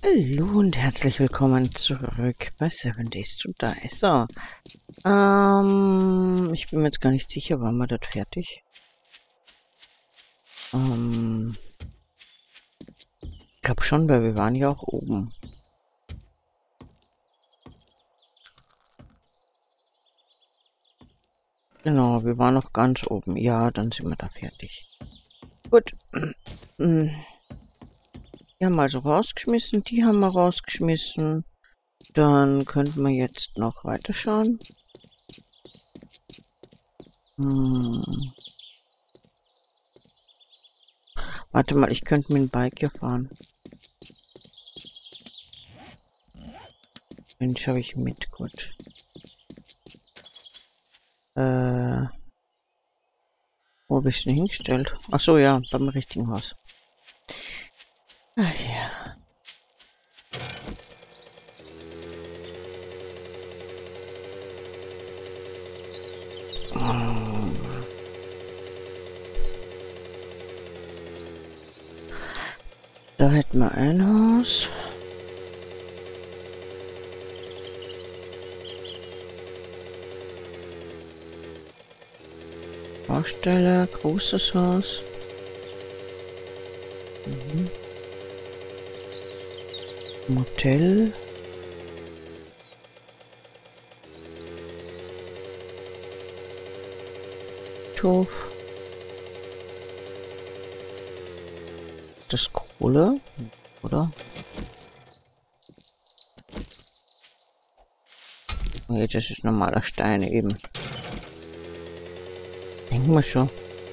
Hallo und herzlich willkommen zurück bei 7 Days to Die. So, ich bin mir jetzt gar nicht sicher, waren wir dort fertig? Ich glaube schon, weil wir waren ja auch oben. Genau, wir waren noch ganz oben. Ja, dann sind wir da fertig. Gut. Die haben wir also rausgeschmissen, die haben wir rausgeschmissen. Dann könnten wir jetzt noch weiterschauen. Warte mal, ich könnte mit dem Bike hier fahren. Den schaue ich mit, gut. Wo bist du denn hingestellt? Ach so, ja, beim richtigen Haus. Ach ja. Da hätten wir ein Haus. Baustelle, großes Haus. Motel. Hof. Das Kohle, oder? Nee, das ist normaler Stein eben. Denken wir schon.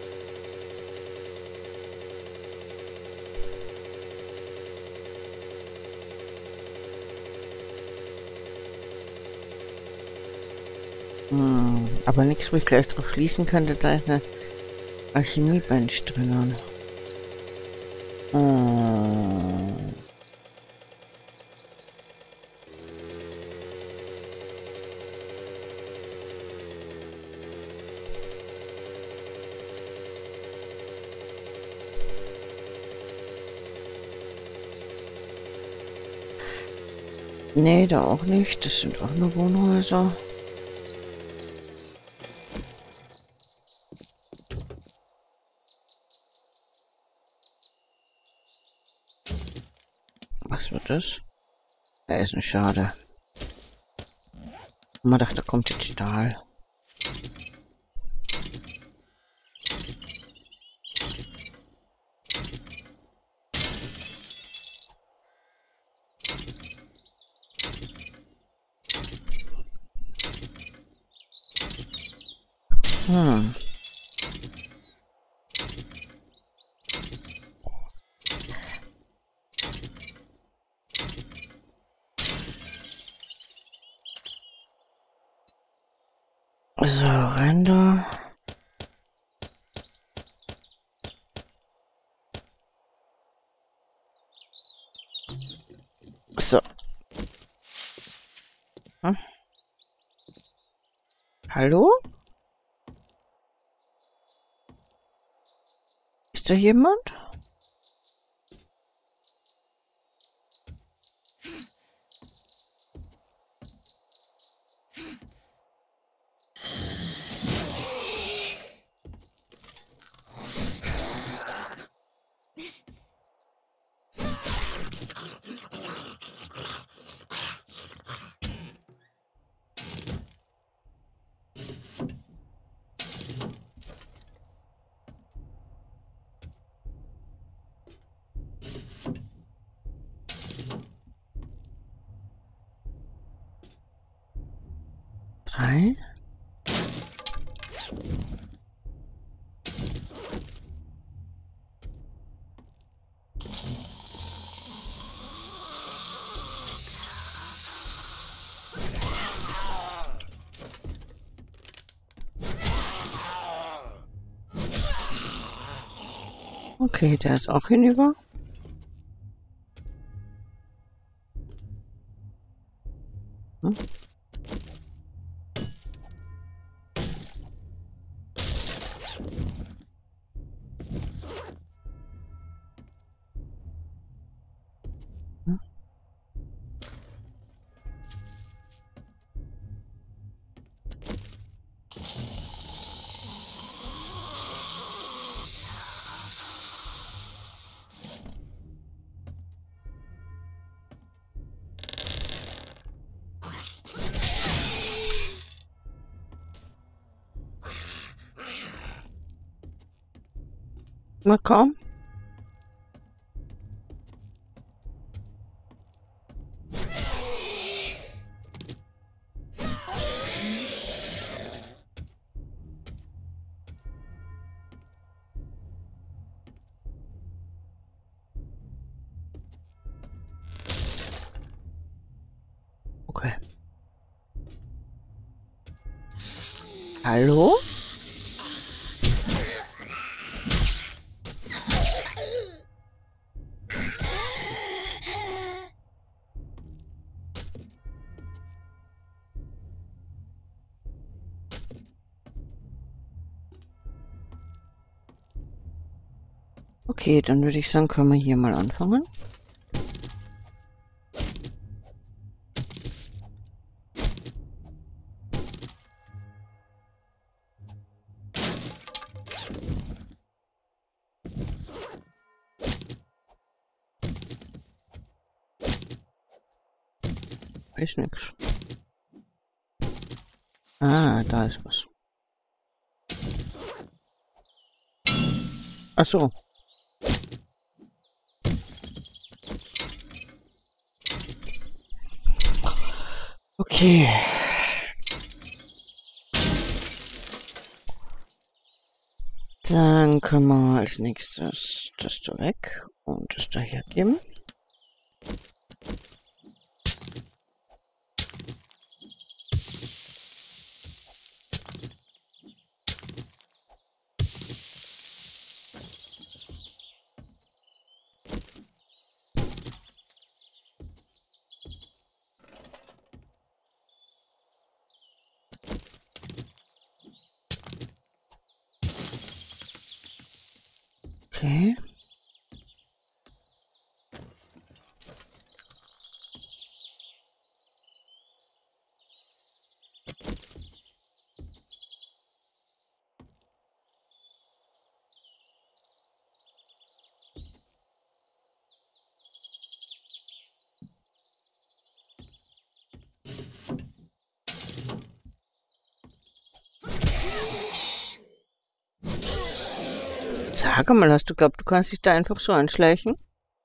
Aber nichts, wo ich gleich drauf schließen könnte, da ist eine Alchemie-Bench drinnen. Nee, da auch nicht. Das sind auch nur Wohnhäuser. Was wird das? Da ist ein Schade. Man dachte, da kommt jetzt Stahl. So, Ränder. So. Hallo? Ist da jemand? Drei. Okay, der ist auch hinüber. Hm? Mal kaum. Okay. Hallo? Okay, dann würde ich sagen, können wir hier mal anfangen. Ist nix. Ah, da ist was. Ach so. Okay. Dann können wir als nächstes das da weg und das da hergeben. Okay. Sag mal, hast du glaubt, du kannst dich da einfach so anschleichen?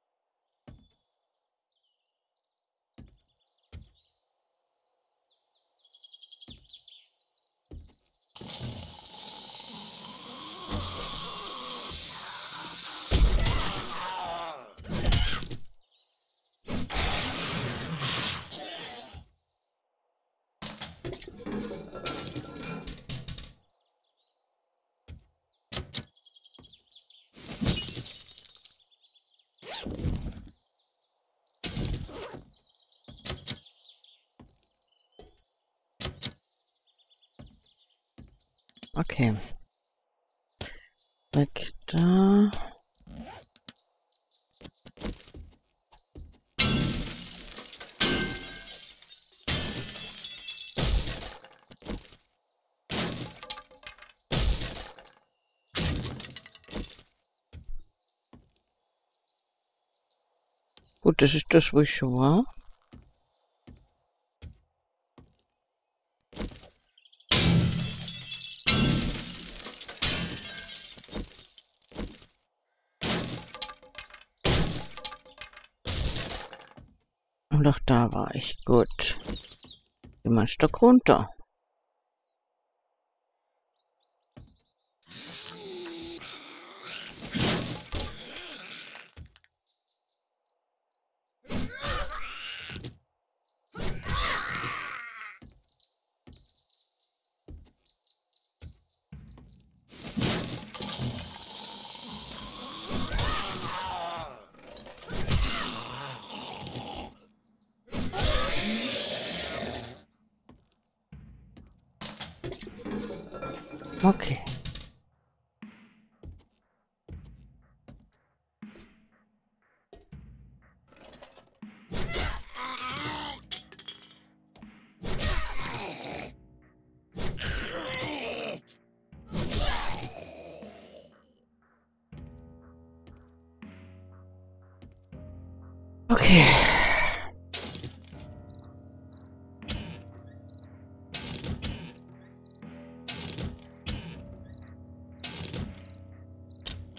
Okay. Weg da. Gut, das ist das, wo ich schon war. Und auch da war ich. Gut. Geh mal ein Stock runter. Okay. Okay.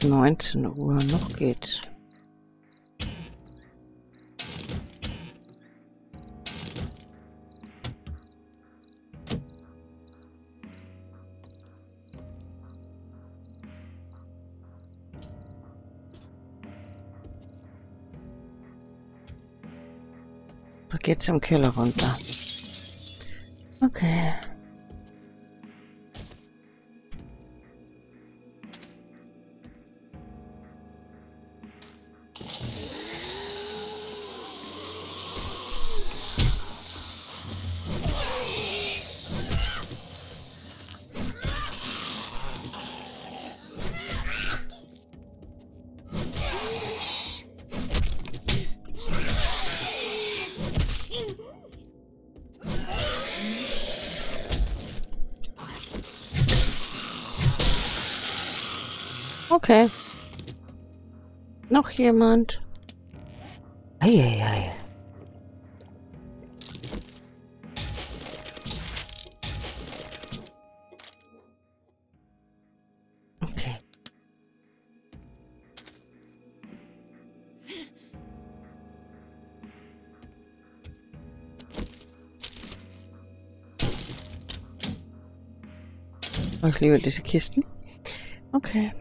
19 Uhr, noch geht's. Da geht's im Keller runter. Okay. Okay. Noch jemand? Eieiei. Okay. Oh, ich liebe diese Kisten. Okay.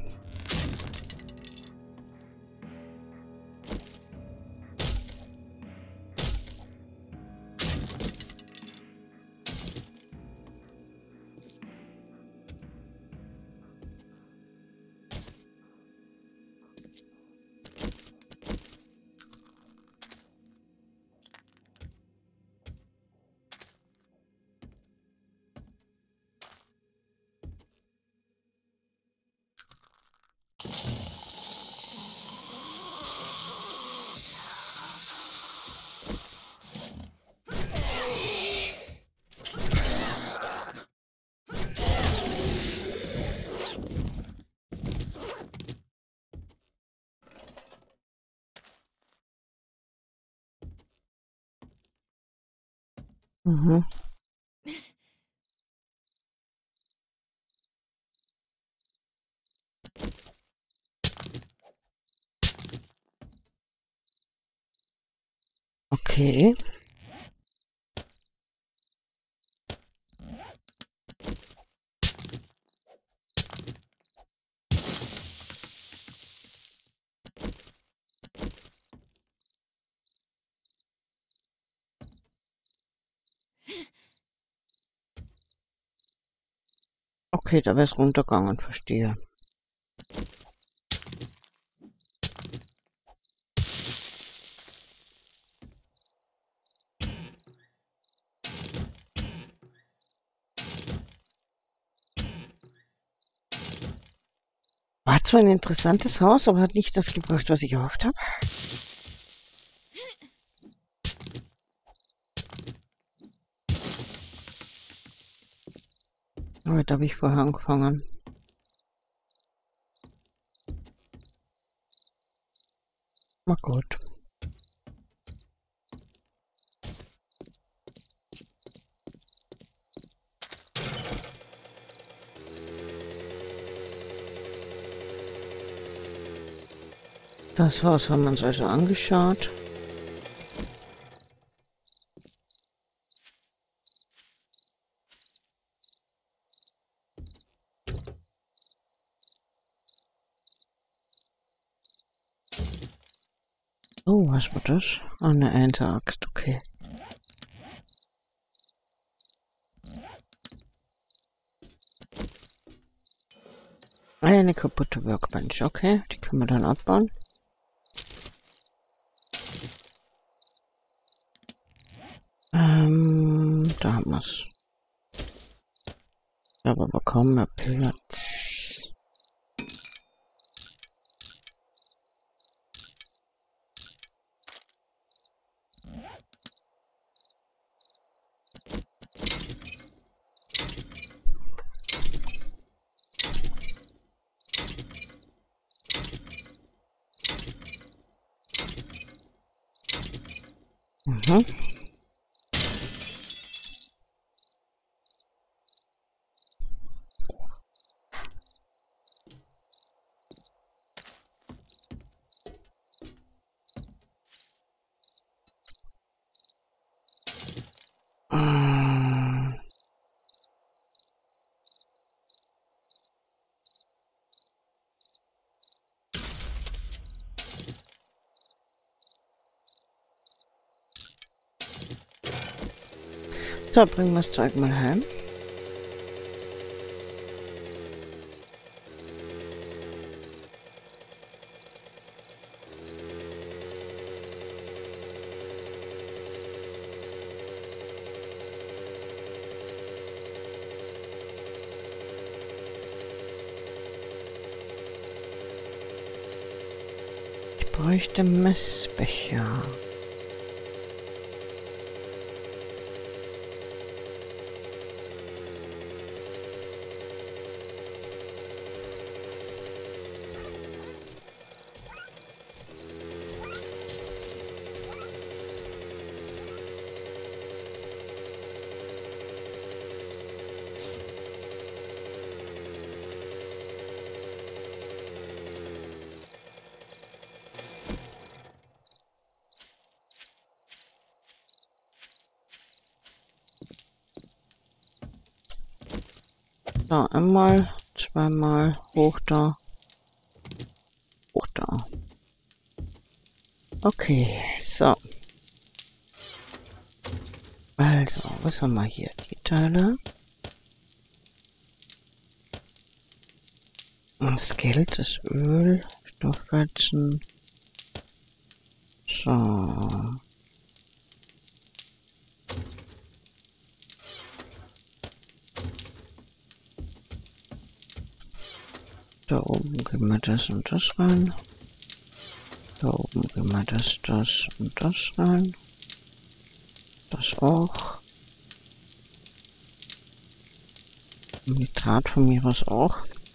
Mhm. Okay. Okay, da wär's runtergegangen, verstehe. War zwar ein interessantes Haus, aber hat nicht das gebracht, was ich erhofft habe. Aber da habe ich vorher angefangen. Na gut. Das Haus haben wir uns also angeschaut. Oh, was war das? Ah, eine Einser-Axt, okay. Eine kaputte Workbench, okay. Die können wir dann abbauen. Da haben wir es. Aber kaum mehr Platz. Mhm. So, bringen wir das Zeug mal heim. Ich bräuchte Messbecher. So, einmal, zweimal, hoch da, hoch da. Okay, so. Also, was haben wir hier? Die Teile. Das Geld, das Öl, Stoffweizen. So. Da oben geben wir das und das rein. Da oben geben wir das und das rein. Das auch. Nitrat von mir aus auch.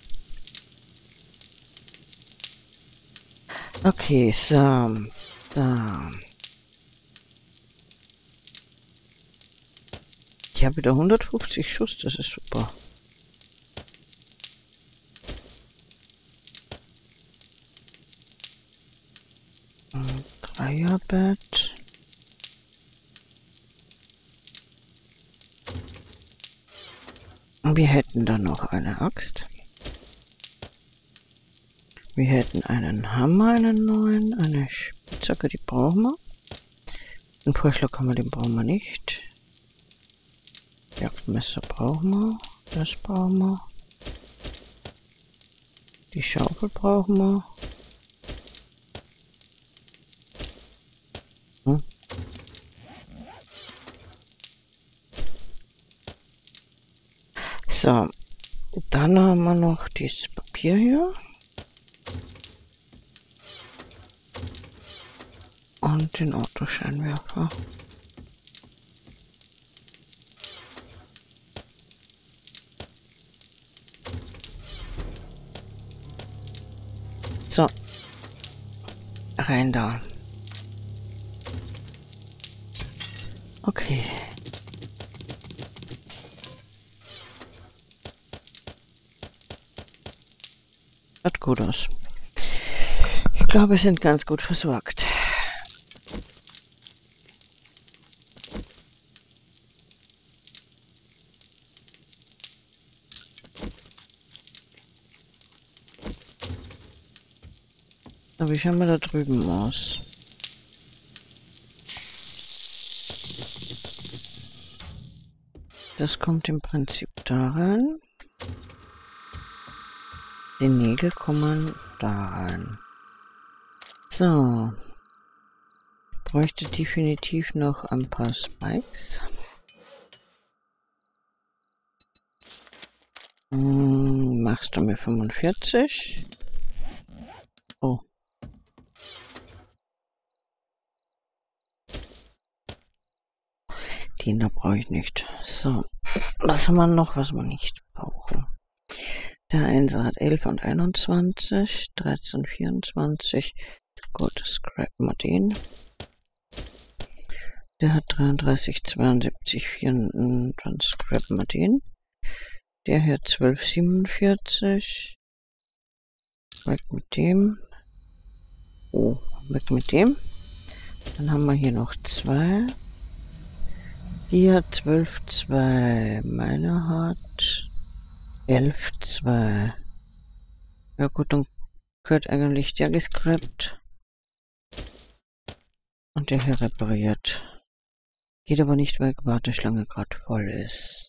Okay, so. Da. Ich habe wieder 150 Schuss, das ist super. Dreierbett. Wir hätten dann noch eine Axt. Wir hätten einen Hammer, einen neuen, eine Spitzhacke, die brauchen wir. Einen Vorschlaghammer, den brauchen wir nicht. Jagdmesser brauchen wir. Das brauchen wir. Die Schaufel brauchen wir. So, dann haben wir noch dieses Papier hier. Und den Autoscheinwerfer. So, rein da. Okay. Sieht gut aus. Ich glaube, wir sind ganz gut versorgt. Aber wie schauen wir da drüben aus? Das kommt im Prinzip da rein. Die Nägel kommen da rein. So. Ich bräuchte definitiv noch ein paar Spikes. Machst du mir 45? Oh. Den da brauche ich nicht. So. Was haben wir noch, was wir nicht brauchen? Der Einser hat 11 und 21, 13 und 24. Gut, scrappen wir den. Der hat 33, 72, 4, dann scrappen wir den. Der hier 12, 47. Weg mit dem. Oh, weg mit dem. Dann haben wir hier noch 2. Die hat 12, 2. Meine hat 11, 2. Ja gut, dann gehört eigentlich der gescrapt. Und der hier repariert. Geht aber nicht, weil die Warteschlange gerade voll ist.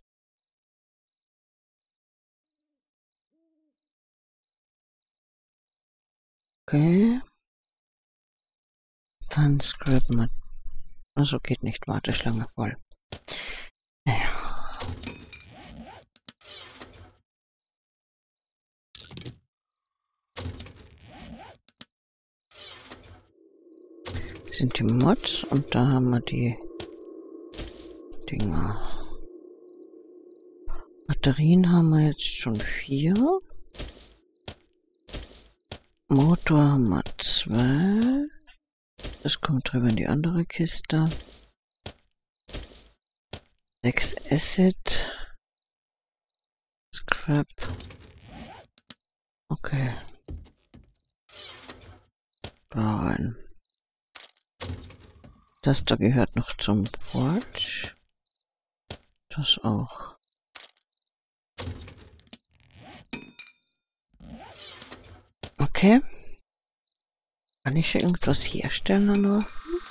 Okay. Dann scrap mal. Also geht nicht, Warteschlange voll. Naja. Das sind die Mods und da haben wir die Dinger. Batterien haben wir jetzt schon 4. Motor haben wir 12. Das kommt drüber in die andere Kiste. 6 Acid. Scrap. Okay. Da rein. Das da gehört noch zum Porch. Das auch. Okay. Kann ich irgendwas herstellen oder?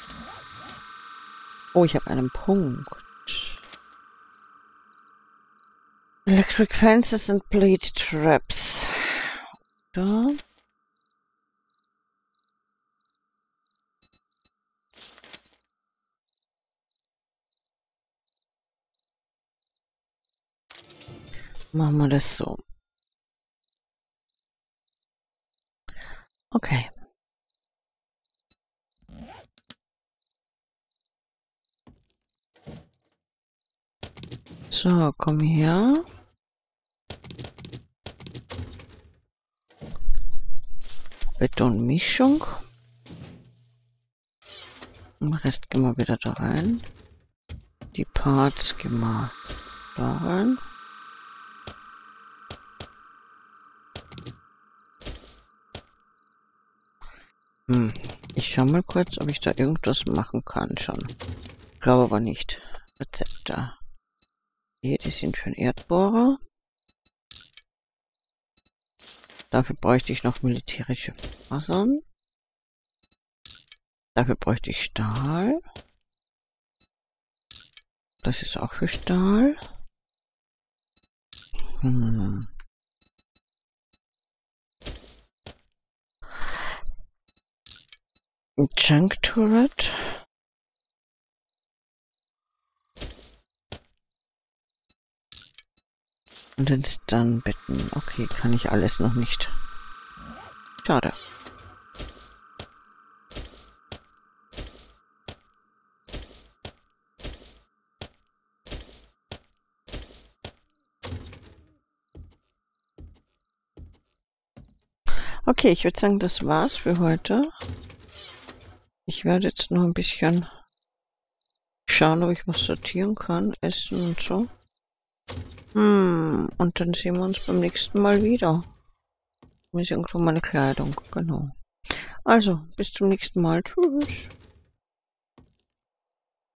Oh, ich habe einen Punkt. Electric fences and plate traps. Da. Machen wir das so. Okay. So, komm her. Betonmischung. Den Rest gehen wir wieder da rein. Die Parts gehen wir da rein. Ich schau mal kurz, ob ich da irgendwas machen kann schon. Glaube aber nicht. Rezepte. Hier, die sind für den Erdbohrer. Dafür bräuchte ich noch militärische Fasern. Dafür bräuchte ich Stahl. Das ist auch für Stahl. Ein Junk Turret. Und den Stun-Betten. Okay, kann ich alles noch nicht. Schade. Okay, ich würde sagen, das war's für heute. Ich werde jetzt noch ein bisschen schauen, ob ich was sortieren kann, essen und so. Und dann sehen wir uns beim nächsten Mal wieder. Hier ist irgendwo meine Kleidung, genau. Also, bis zum nächsten Mal. Tschüss.